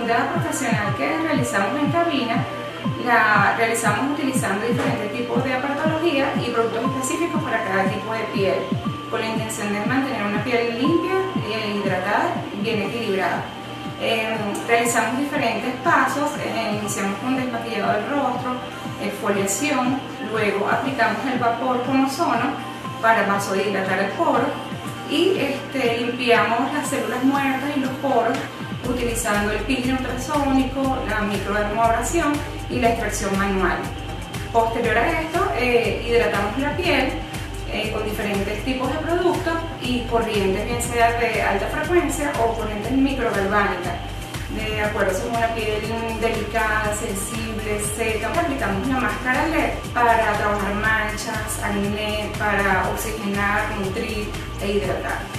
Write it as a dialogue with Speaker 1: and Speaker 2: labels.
Speaker 1: limpieza profesional que realizamos en cabina la realizamos utilizando diferentes tipos de aparatología y productos específicos para cada tipo de piel, con la intención de mantener una piel limpia, hidratada y bien equilibrada. Realizamos diferentes pasos, iniciamos con desmaquillado del rostro, exfoliación, luego aplicamos el vapor con ozono para vasodilatar el poro y limpiamos las células muertas y los poros utilizando el peeling ultrasónico, la microdermoabrasión y la extracción manual. Posterior a esto, hidratamos la piel con diferentes tipos de productos y corrientes, bien sea de alta frecuencia o corrientes microgalvánicas. De acuerdo a una piel delicada, sensible, seca, aplicamos la máscara LED para trabajar manchas, acné, para oxigenar, nutrir e hidratar.